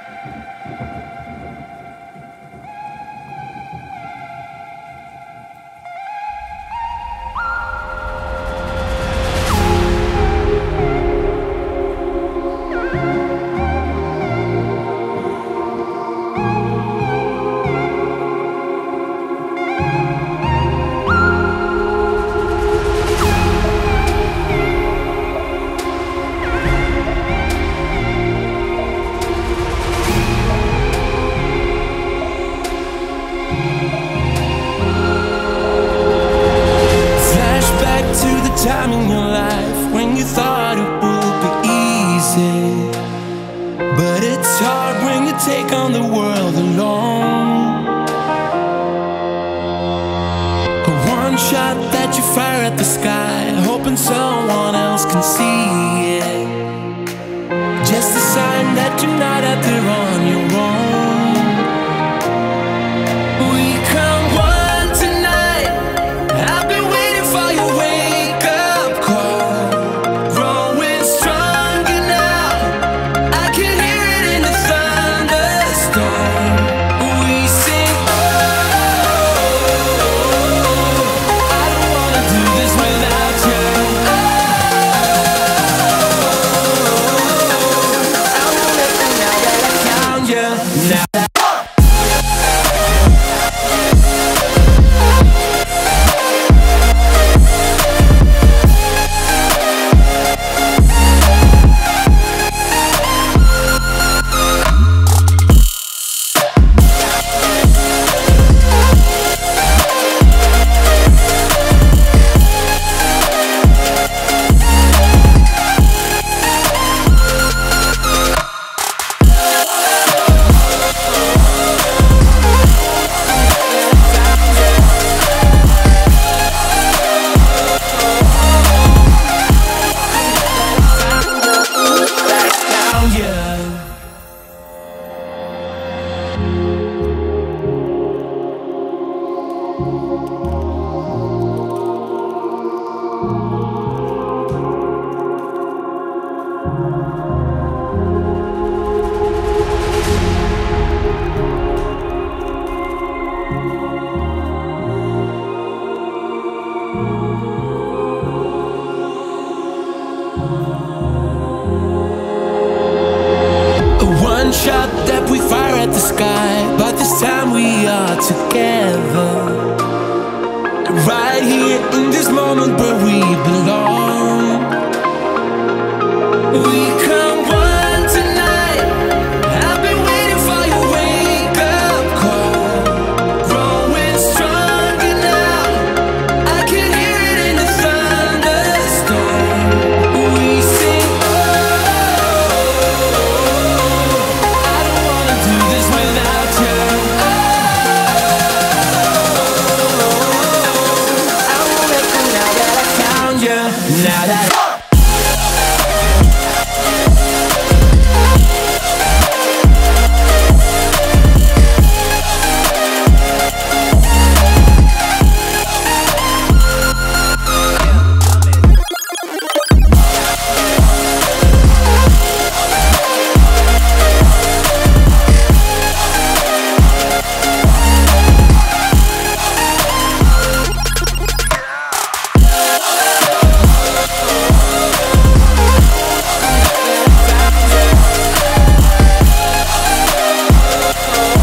Time in your life when you thought it would be easy, but it's hard when you take on the world alone. A one shot that you fire at the sky, hoping someone else can see it. Just a sign that you're not out there on your own. We come one tonight, I've been waiting for your wake up call. Growing stronger now, I can hear it in the thunderstorm. We sing, oh, I don't wanna do this without you. Oh, I'm gonna let you know that I found you. Now that one shot that we fire at the sky, but this time we are together, right here in this moment where we belong. We come one tonight, I've been waiting for your wake up call. Growing stronger now, I can hear it in the thunderstorm. We sing, oh, I don't wanna do this without you. Oh, I won't let you now that I found you. Now that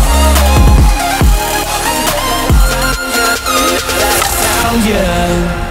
found you.